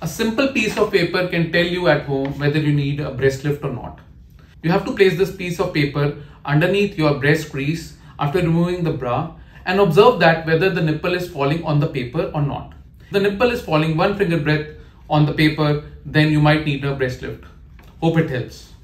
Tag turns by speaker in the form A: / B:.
A: A simple piece of paper can tell you at home whether you need a breast lift or not. You have to place this piece of paper underneath your breast crease after removing the bra and observe that whether the nipple is falling on the paper or not. If the nipple is falling one finger breadth on the paper, then you might need a breast lift. Hope it helps.